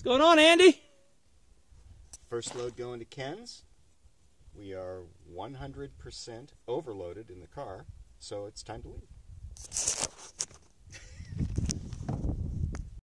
going on, Andy? First load going to Ken's. We are 100% overloaded in the car, so it's time to leave.